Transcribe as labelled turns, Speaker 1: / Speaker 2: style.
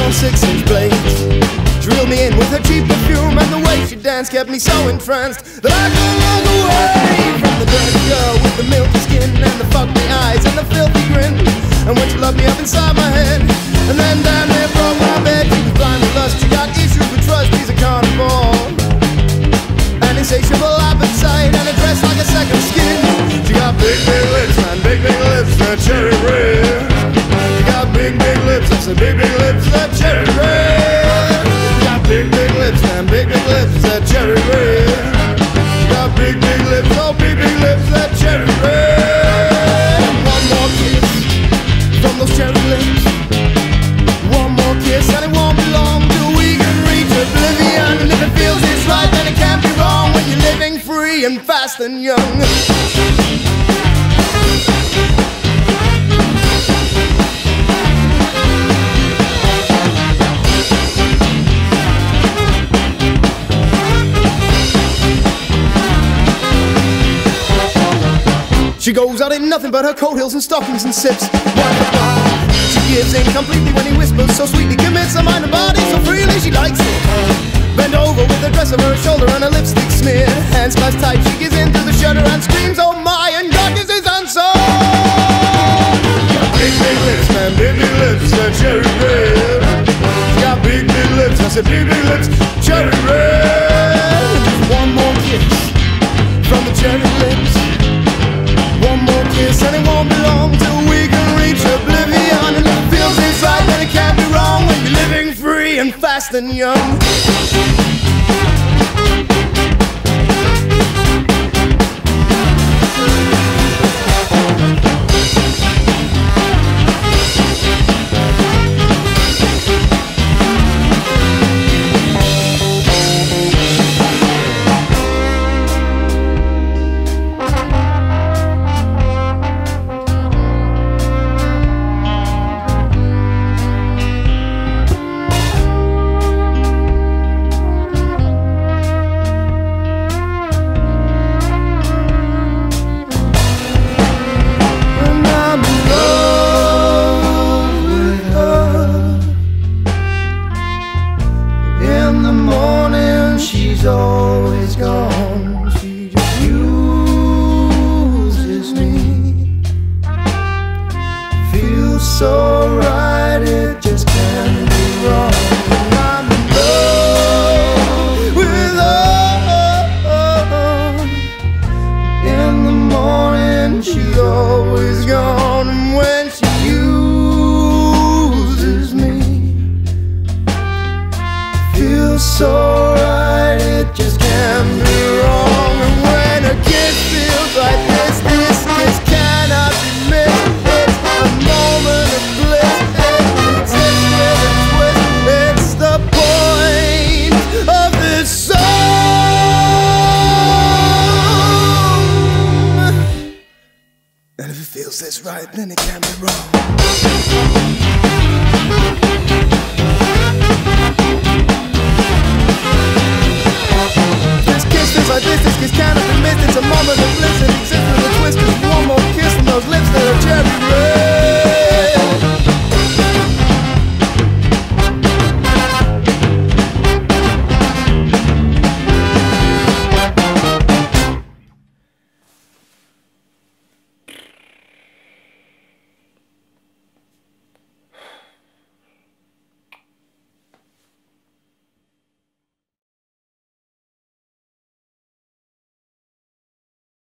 Speaker 1: on 6-inch blades. She reeled me in with her cheap perfume, and the way she danced kept me so entranced that I couldn't look away from the dirty girl with the milky skin and the fuck-me eyes and the filthy grin. And when she loved me up inside my head, and then down there broke my bed, she was blind with lust, she got issues with trust, she's a carnivore. An insatiable appetite and a dress like a second skin. She got big, big lips, man, big, big lips, they're cherry red. She got big, big lips, I said big, big lips, they're cherry red. She got big, big lips, man, big, big lips, they're cherry red. She got big, big lips, oh, big, big lips, they're cherry red. One more kiss from those cherry lips. One more kiss and it won't be long till we can reach oblivion. And if it feels this right, then it can't be wrong when you're living free and fast and young. She goes out in nothing but her coat heels and stockings and sips. She gives in completely when he whispers so sweetly, commits her mind and body so freely, she likes it. Bend over with her dress over her shoulder and her lipstick smeared. Hands clasped tight, she gives in to the shudder and screams, oh my, and darkness is unsolved. Got big, big lips, man, big, big lips, they're cherry red. She got big, big lips, I said big, big lips, cherry red. Just one more kiss from the cherry lips. One more kiss and it won't be long till we can reach oblivion. And if it feels inside, then it can't be wrong when you're living free and fast and young.
Speaker 2: Right, then it can't be wrong.